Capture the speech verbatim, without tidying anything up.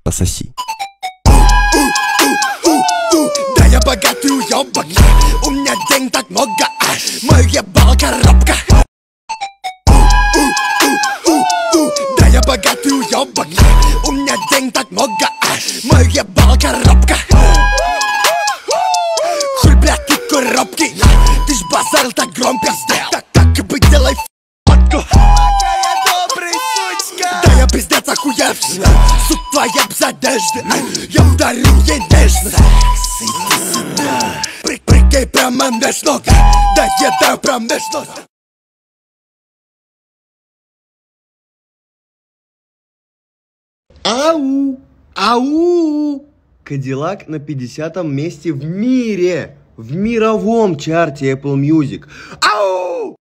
Пососи. Да я богатый уёбок, у меня денег так много, мой ебал коробка. Да я богатый уёбок, у меня денег так много, мой ебал коробка. Хуй, блядь, ты коробки, ты ж базарил так громко. Так, так и быть, делай фотку. Да я пиздец охуевший, суд твоя без одежды, я ударю ей нежно. Прыг, прыгай прямо меж ног, да еда прям меж ног. Ау! Ау! Кадиллак на пятидесятом месте в мире! В мировом чарте Apple Music. Ау!